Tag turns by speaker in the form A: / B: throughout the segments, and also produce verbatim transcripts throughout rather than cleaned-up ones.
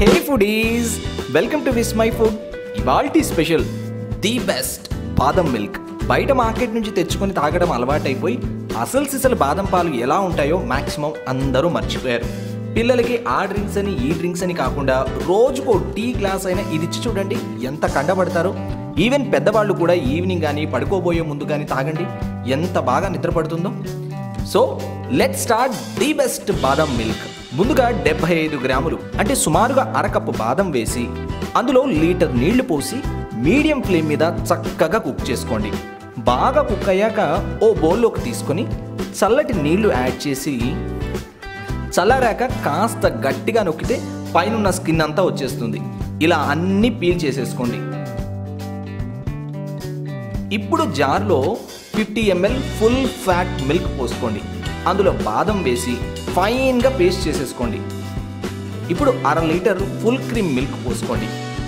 A: Hey foodies, welcome to Vismai food. ఇవాల్టి special the best badam milk. బయట market నుంచి తెచ్చుకొని తాగడం అలవాటైపోయి అసలు సిసలు బాదం పాలు ఎలా ఉంటాయో మ్యాక్సిమం అందరూ మర్చిపోయారు. పిల్లలకి ఆ డ్రింక్స్ అని ఈ డ్రింక్స్ అని కాకుండా రోజుకో టీ గ్లాస్ అయినా ఇది ఇచ్చి చూడండి ఎంత కండపడతారో. ఈవెన్ పెద్దవాళ్ళు కూడా ఈవినింగ్ కానీ పడుకోబోయే ముందు కానీ తాగండి, ఎంత బాగా నిద్రపడుతుందో. So let start the best badam milk. ముందుగా డెబ్బై ఐదు గ్రాములు అంటే సుమారుగా అరకప్పు బాదం వేసి అందులో లీటర్ నీళ్లు పోసి మీడియం ఫ్లేమ్ మీద చక్కగా కుక్ చేసుకోండి. బాగా కుక్ అయ్యాక ఓ బౌల్లోకి తీసుకొని చల్లటి నీళ్లు యాడ్ చేసి చల్లారాక కాస్త గట్టిగా నొక్కితే పైన స్కిన్ అంతా వచ్చేస్తుంది. ఇలా అన్నీ పీల్ చేసేసుకోండి. ఇప్పుడు జార్లో fifty ML full fat milk పోసుకోండి. అందులో బాదం వేసి ఫైన్గా పేస్ట్ చేసేసుకోండి. ఇప్పుడు అర లీటర్ ఫుల్ క్రీమ్ మిల్క్ పోసుకోండి.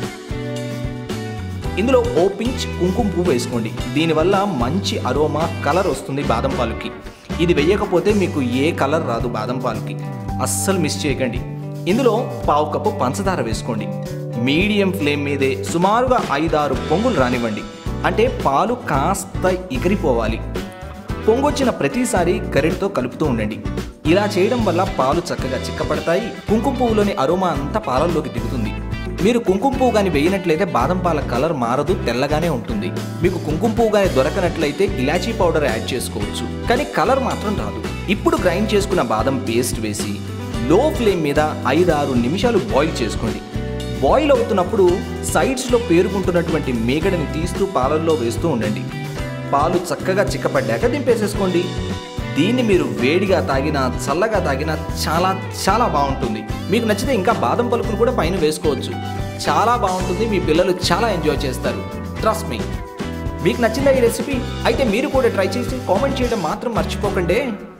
A: ఇందులో ఓ పించ్ కుంకుమ పువ్వు వేసుకోండి. దీనివల్ల మంచి అరోమా కలర్ వస్తుంది బాదం పాలుకి. ఇది వేయకపోతే మీకు ఏ కలర్ రాదు బాదం పాలుకి, అస్సలు మిస్ చేయకండి. ఇందులో పావు కప్పు పంచదార వేసుకోండి. మీడియం ఫ్లేమ్ మీదే సుమారుగా ఐదారు పొంగులు రానివ్వండి. అంటే పాలు కాస్త ఎగిరిపోవాలి. పొంగొచ్చిన ప్రతిసారి గరిటతో కలుపుతూ ఉండండి. ఇలా చేయడం వల్ల పాలు చక్కగా చిక్కపడతాయి. కుంకుమ పువ్వులోని అరోమా అంతా పాలల్లోకి దిగుతుంది. మీరు కుంకుమ పువ్వు కానీ వేయనట్లయితే బాదం పాల కలర్ మారదు, తెల్లగానే ఉంటుంది. మీకు కుంకుమ పువ్వు కానీ దొరకనట్లయితే ఇలాచీ పౌడర్ యాడ్ చేసుకోవచ్చు, కానీ కలర్ మాత్రం రాదు. ఇప్పుడు గ్రైండ్ చేసుకున్న బాదం పేస్ట్ వేసి లో ఫ్లేమ్ మీద ఐదారు నిమిషాలు బాయిల్ చేసుకోండి. బాయిల్ అవుతున్నప్పుడు సైడ్స్లో పేరుకుంటున్నటువంటి మేగడని తీస్తూ పాలల్లో వేస్తూ ఉండండి. పాలు చక్కగా చిక్కపడ్డాక దింపేసేసుకోండి. దీన్ని మీరు వేడిగా తాగినా చల్లగా తాగినా చాలా చాలా బాగుంటుంది. మీకు నచ్చితే ఇంకా బాదం పలుకులు కూడా పైన వేసుకోవచ్చు. చాలా బాగుంటుంది, మీ పిల్లలు చాలా ఎంజాయ్ చేస్తారు. Trust me. మీకు నచ్చిందా ఈ రెసిపీ? అయితే మీరు కూడా ట్రై చేసి కామెంట్ చేయడం మాత్రం మర్చిపోకండి.